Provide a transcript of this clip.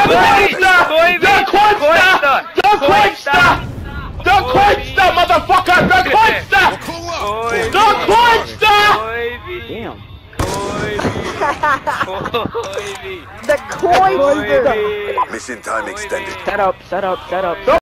motherfucker! The Coinster! The Coinster! Damn. The Coinster! Mission time extended. Set up.